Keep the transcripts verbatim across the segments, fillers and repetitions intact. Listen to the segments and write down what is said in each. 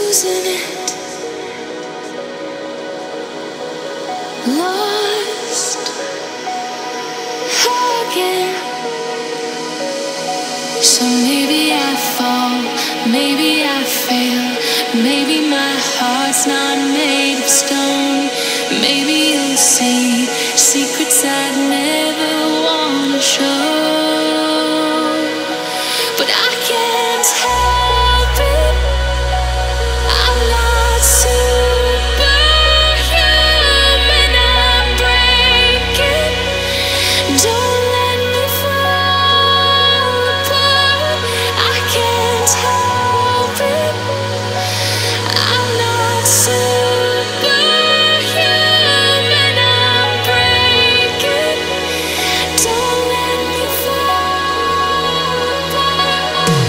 losing it, lost again. So maybe I fall, maybe I fail, maybe my heart's not made of stone. Maybe you'll see secrets I'd never wanna show. But I can't help it, I'm not superhuman, I'm breaking. Don't let me fall apart, I can't help it, I'm not superhuman, I'm breaking. Don't let me fall apart.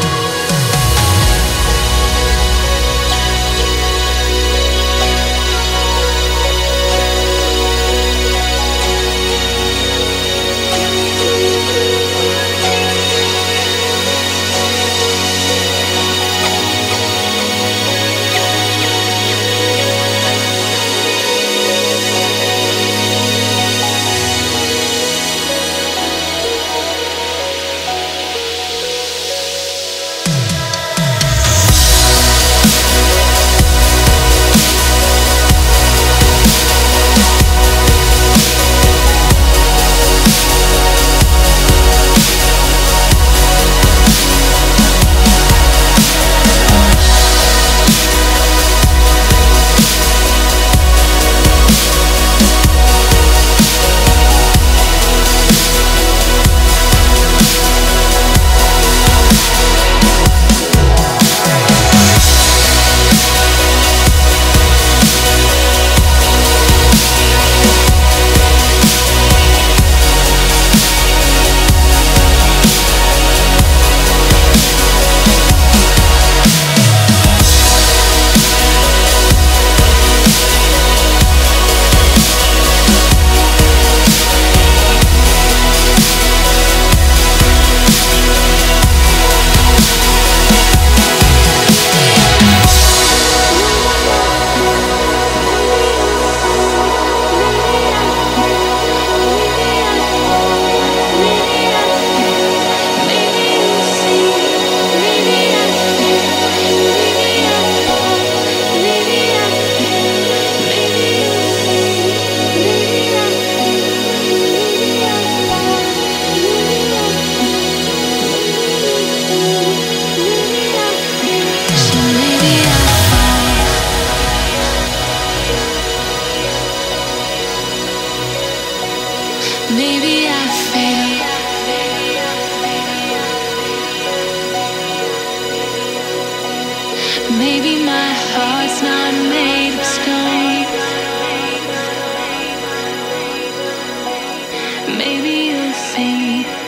Maybe I fail, maybe my heart's not made of stone. Maybe you'll see